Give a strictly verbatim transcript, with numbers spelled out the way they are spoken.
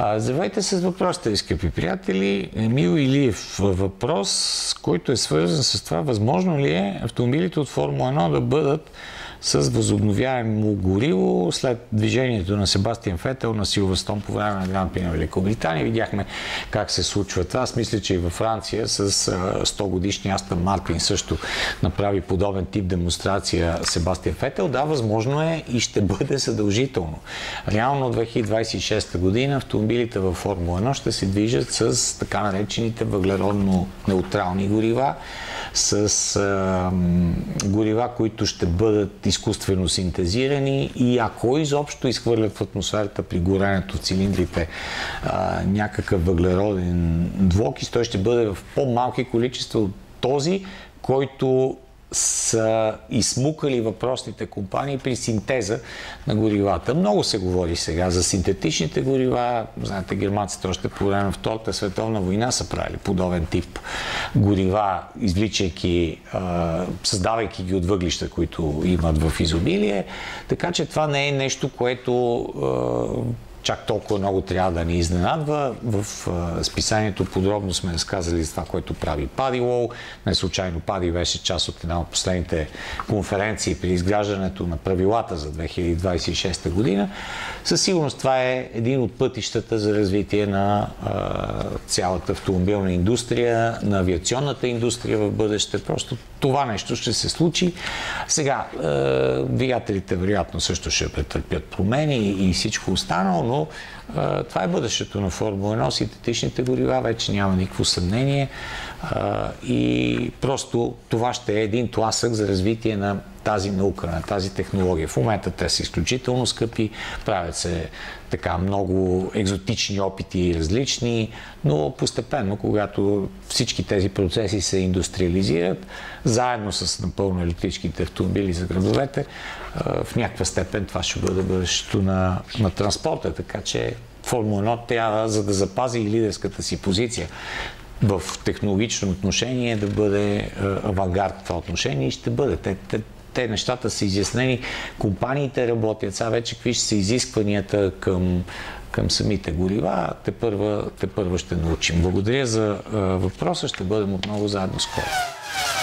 Здравейте с въпросите, скъпи приятели. Емил Илиев. Въпрос, който е свързан с това, възможно ли е автомобилите от Формула едно да бъдат с възобновяемо гориво след движението на Себастиан Фетел на Силверстоун по време на Гран При на Великобритания. Видяхме как се случва това. Аз мисля, че и във Франция с сто годишния Астън Мартин също направи подобен тип демонстрация Себастиан Фетел. Да, възможно е и ще бъде задължително. Реално две хиляди двадесет и шеста година автомобилите във Формула едно ще се движат с така наречените въглеродно-неутрални горива, с а, горива, които ще бъдат изкуствено синтезирани и ако изобщо изхвърлят в атмосферата при горенето в цилиндрите а, някакъв въглероден двуокис, той ще бъде в по-малки количества от този, който са изсмукали въпросните компании при синтеза на горивата. Много се говори сега за синтетичните горива. Знаете, германците още по време на Втората световна война са правили подобен тип горива, извличайки, създавайки ги от въглища, които имат в изобилие. Така че това не е нещо, което чак толкова много трябва да ни изненадва. В а, списанието подробно сме разказали за това, което прави Пади Лоу. Не случайно Пади беше част от една от последните конференции при изграждането на правилата за две хиляди двадесет и шеста година. Със сигурност това е един от пътищата за развитие на а, цялата автомобилна индустрия, на авиационната индустрия в бъдеще. Просто това нещо ще се случи. Сега, а, двигателите вероятно също ще претърпят промени и всичко останало, но а, това е бъдещето на Формула едно. Синтетичните горива вече няма никакво съмнение а, и просто това ще е един тласък за развитие на тази наука, на тази технология. В момента те са изключително скъпи, правят се така много екзотични опити и различни, но постепенно, когато всички тези процеси се индустриализират, заедно с напълно електрическите автомобили за градовете, в някаква степен това ще бъде бъдещето на, на транспорта. Така че Формула едно трябва, за да запази и лидерската си позиция в технологично отношение, да бъде авангард в това отношение и ще бъде. Те, те, те нещата са изяснени, компаниите работят, сега вече какви ще са изискванията към, към самите горива, те първа, те първа ще научим. Благодаря за а, въпроса, ще бъдем отново заедно скоро.